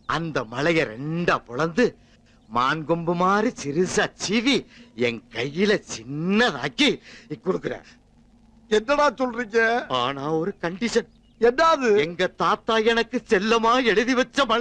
அந்த மலைய ரெண்டா பொளந்து மான் கொம்பு மாதிரி சிறுசா சீவி என் கையில சின்னதாக்கி கொடுக்குற. என்னடா சொல்றீங்க? ஆனா ஒரு கண்டிஷன். என்னது? எங்க தாத்தா எனக்கு செல்லமா எழுதி வச்ச